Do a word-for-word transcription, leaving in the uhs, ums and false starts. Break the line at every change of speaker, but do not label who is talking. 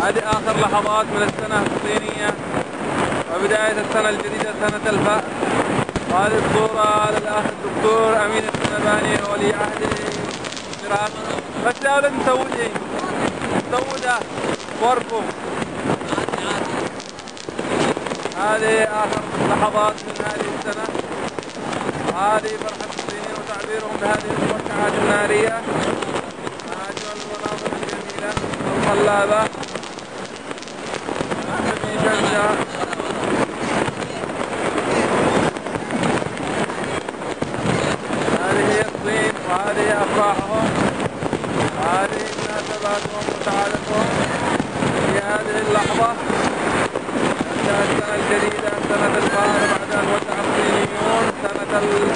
هذه آخر لحظات من السنة الصينية وبداية السنة الجديدة سنة الفأس. وهذه الصورة للأخ الدكتور أمين السنباني ولي عهد العراق. بس يا ولد مسودين مسودة وركم. هذه آخر لحظات من هذه السنة. هذه فرحة الصينيين وتعبيرهم بهذه المركعات النارية. أجمل المناظر الجميلة الخلابة. في شمسة. هذه هي الصين وهذه أفراحهم وهذه مناسباتهم وسعادتهم في هذه اللحظة. انتهت السنة الجديدة سنة الفأس بعد أن ودع الصينيون سنة